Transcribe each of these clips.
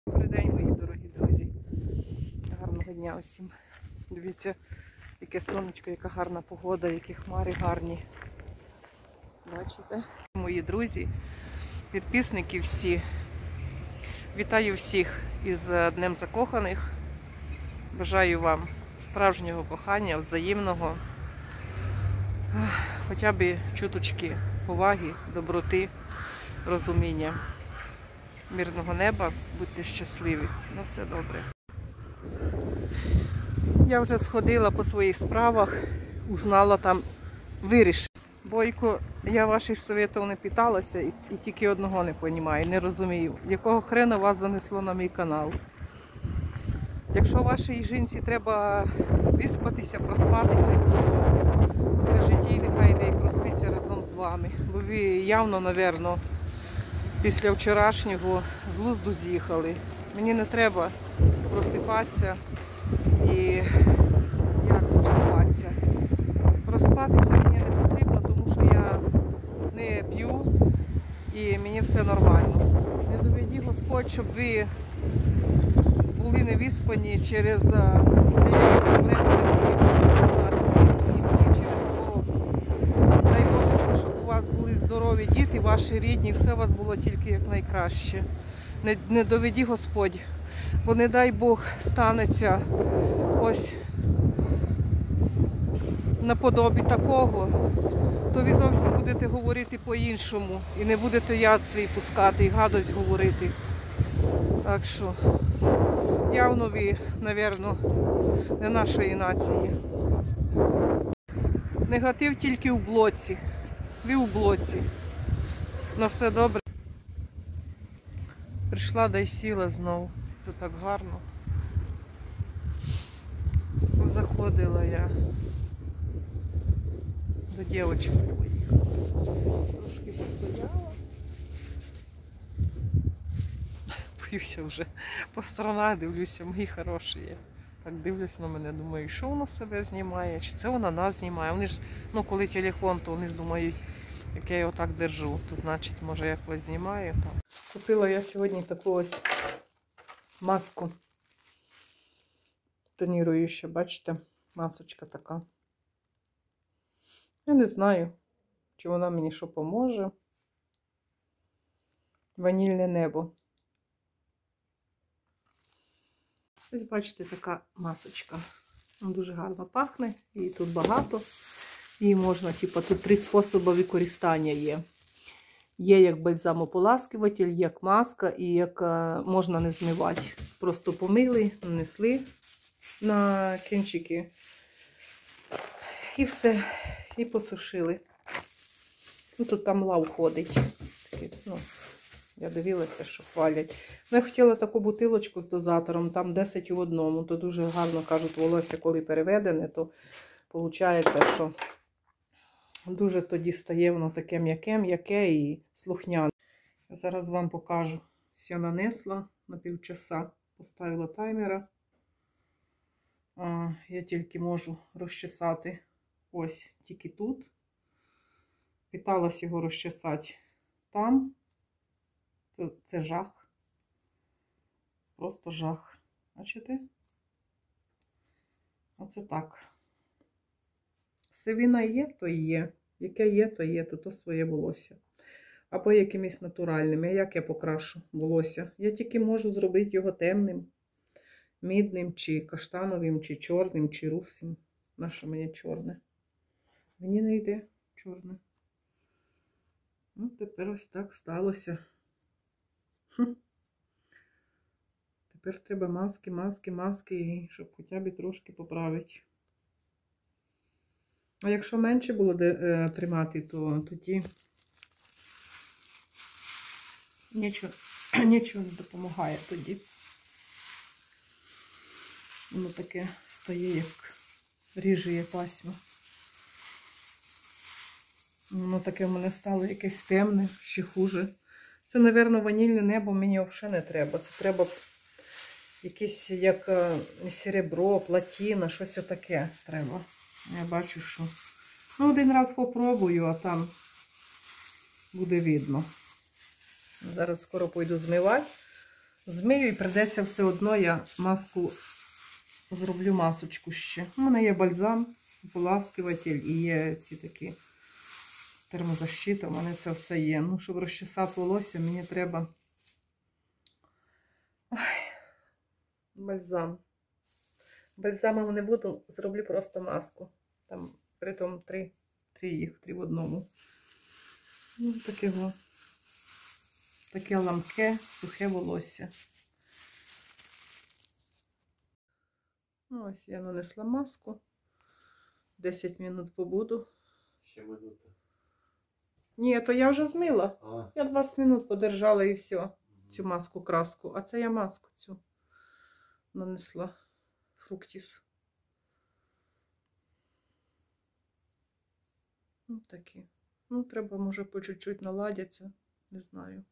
Добрий день, мої дорогі друзі. Гарного дня усім. Дивіться, яке сонечко, яка гарна погода, які хмари гарні. Бачите? Мої друзі, підписники всі. Вітаю всіх із Днем Закоханих. Бажаю вам справжнього кохання, взаємного. Хоча б чуточки поваги, доброти, розуміння. Мирного неба, будьте щасливі. На все добре. Я вже сходила по своїх справах, узнала там, вирішила. Бойко, я ваших советів не питалася і тільки одного не розумію, не розумію. Якого хрена вас занесло на мій канал? Якщо вашій жінці треба виспатися, проспатися, то скажіть їй, нехай йде і проспиться разом з вами. Бо ви явно, напевно, після вчорашнього з глузду з'їхали. Мені не треба просипатися і як просипатися. Проспатися мені не потрібно, тому що я не п'ю і мені все нормально. Не доведі Господь, щоб ви були невиспані через деякі проблеми, які у нас в сім'ї, через хворобу. Дай Божечко, щоб у вас були здорові діти, ваші рідні, все у вас було тільки як найкраще. Не доведі Господь, бо не дай Бог станеться ось наподобі такого, то ви зовсім будете говорити по-іншому і не будете яд свій пускати і гадость говорити. Так що, явно ви, напевно, не нашої нації. Негатив тільки у блоці. Ви у блоці. На все добре. Прийшла, да й сіла знову. Це так гарно. Заходила я до дівчат своїх. Трошки постояла. Боюся вже. По сторонах дивлюся, мої хороші є. Так дивлюсь на мене, думаю, що вона себе знімає, чи це вона нас знімає. Вони ж, ну коли телефон, то вони ж думають, як я його так держу, то значить, може, я когось знімаю. Там. Купила я сьогодні таку ось маску тоніруючу, бачите, масочка така. Я не знаю, чи вона мені що поможе. Ванільне небо. Ось бачите, така масочка. Дуже гарно пахне, її тут багато. Її можна, типу, тут 3 способи використання є. Є як бальзамополаскуватель, як маска і як можна не змивати. Просто помили, нанесли на кінчики і все, і посушили. Ну, тут там лав ходить. Такий, ну, я дивилася, що хвалять. Ну, я хотіла таку бутилочку з дозатором, там 10 у одному. То дуже гарно, кажуть, волосся, коли переведене, то виходить, що дуже тоді стає воно таке м'яке і слухняне. Я зараз вам покажу. Я нанесла на півчаса, поставила таймера. Я тільки можу розчесати ось тільки тут. Питалась його розчесати там. Це жах. Просто жах. Бачите? Оце так. Сивина є, то і є. Яке є, то є, то своє волосся. Або якимось натуральним. А як я покрашу волосся? Я тільки можу зробити його темним, мідним, чи каштановим, чи чорним, чи русим. Наше моє чорне. Мені не йде чорне. Ну, тепер ось так сталося. Тепер треба маски, щоб хоча б трошки поправити. А якщо менше було тримати, то тоді нічого не допомагає тоді. Воно таке стає, як ріжує пасмо. Воно таке в мене стало якесь темне, ще хуже. Це, мабуть, ванільне небо мені взагалі не треба. Це треба якесь, як серебро, платіна, щось отаке треба. Я бачу, що... Ну, один раз попробую, а там буде видно. Зараз скоро пойду змивати. Змию і прийдеться все одно, я маску зроблю масочку ще. У мене є бальзам, ополаскуватель і є ці такі термозащита, у мене це все є. Ну, щоб розчесати волосся, мені треба бальзам. Бальзамом не буду, зроблю просто маску. Там, притом три в одному. Ну, таке ламке, сухе волосся. Ну, ось я нанесла маску. 10 минут побуду. Ще минута. Ні, то я вже змила. А. Я 20 минут подержала і все. Цю маску краску. А це я маску цю нанесла. Фруктіс. Ну, такі. Ну, треба, може, по чуть-чуть наладяться. Не знаю.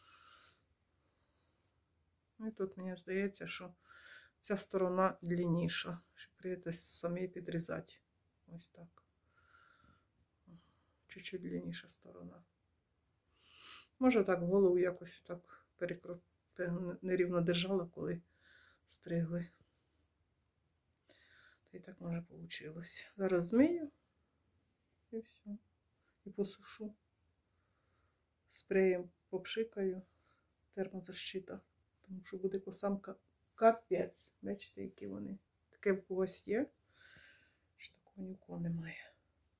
І тут мені здається, що ця сторона длинніша. Щоб прийдеться самі підрізати. Ось так. Чуть-чуть длинніша сторона. Може так голову якось так нерівно держала, коли стригли. Та й так може вийшло. Зараз змию і все. І посушу. Спреєм попшикаю. Термозащита. Тому що буде косамка капець. Бачите, які вони. Таке в когось є, що такого ні у кого немає.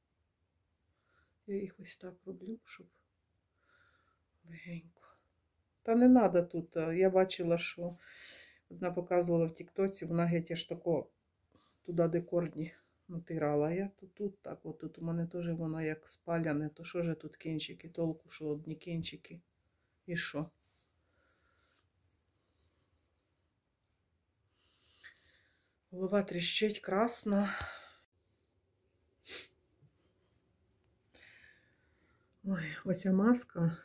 Я їх ось так роблю, щоб легенько. Та не треба тут. Я бачила, що одна показувала в тіктоці, вона геть аж тако туди, де корні натирала. Я тут так, от тут у мене теж воно як спаляне. То що ж тут кінчики? Толку, що одні кінчики. І що? Голова тріщить, красна. Ой, оця маска.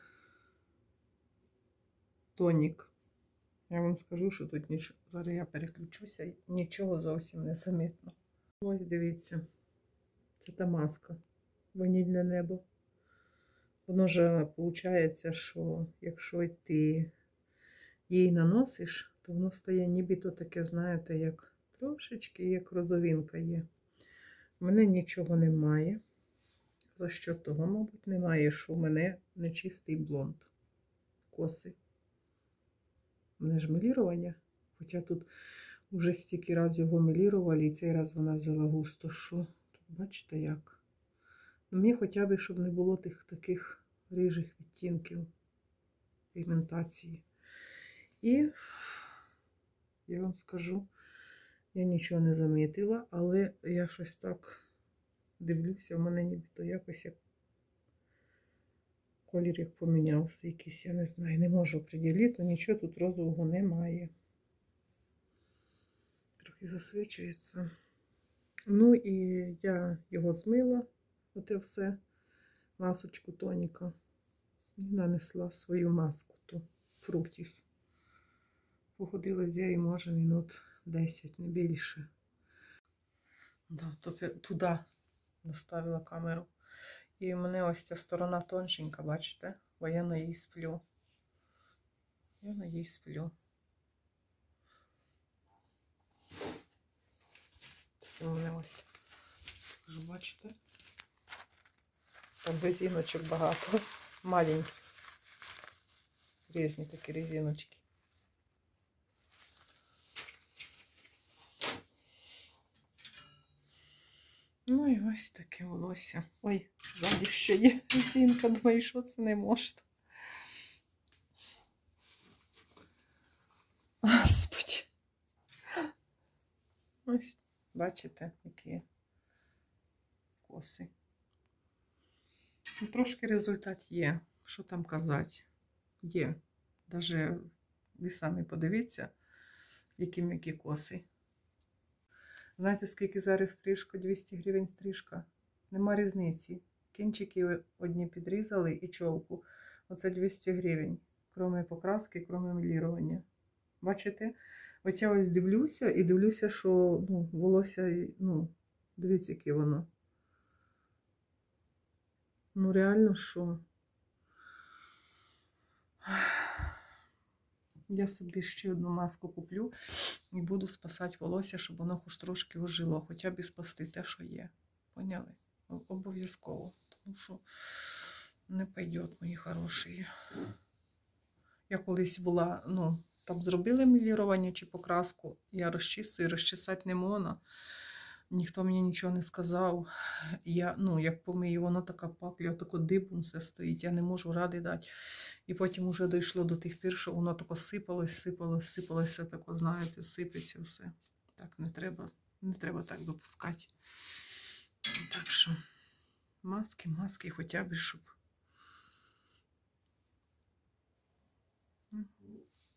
Тонік. Я вам скажу, що тут нічого. Зараз я переключуся і нічого зовсім не замітно. Ось дивіться. Це та маска. Ванільне небо. Воно ж виходить, що якщо ти її наносиш, то воно стає нібито таке, знаєте, як трошечки, як розовинка є. У мене нічого немає. За що того, мабуть, немає, що в мене нечистий блонд. Коси. У мене ж мелірування. Хоча тут вже стільки разів його мелірували, і цей раз вона взяла густо. Що? Тут бачите як? Ну, мені хоча б, щоб не було тих таких рижих відтінків пігментації. І я вам скажу, я нічого не замітила, але я щось так дивлюся, в мене нібито якось як колір як помінявся якийсь, я не знаю, не можу оприділити, нічого тут розового немає. Трохи засвічується. Ну і я його змила, оте все, масочку тоніка, і нанесла свою маску, ту Фруктіс. Походила з нею, може, минут 10, не більше. Да, туди наставила камеру. І в мене ось ця сторона тоншенька, бачите? Бо я на їй сплю. Я на їй сплю. Це у мене ось, бачите? Там резиночок багато. Маленькі. Різні такі резиночки. Ну і ось таке волосся. Ой, ззаді ще є резинка. Думаю, що це не можна. Господи. Ось, бачите, які коси. Ну, трошки результат є. Що там казати? Є. Даже ви самі подивіться, які м'які коси. Знаєте, скільки зараз стрижка? 200 гривень стрижка. Нема різниці. Кінчики одні підрізали і чолку. Оце 200 гривень. Кроме покраски, кроме мелірування. Бачите? От я ось дивлюся і дивлюся, що ну, волосся, ну, дивіться, яке воно. Ну, реально, що? Я собі ще одну маску куплю і буду спасати волосся, щоб воно хоч трошки ожило, хоча б і спасти те, що є. Поняли? Обов'язково. Тому що не пойде, мої хороші. Я колись була, ну, там зробили мілірування чи покраску, я розчісую, розчесати не можна. Ніхто мені нічого не сказав. Я, ну, як помию, воно така папля, тако дибом все стоїть, я не можу ради дати. І потім вже дійшло до тих пір, що воно тако сипалось, все тако, знаєте, сипеться все. Так не треба так допускати. Так що маски, хоча б, щоб...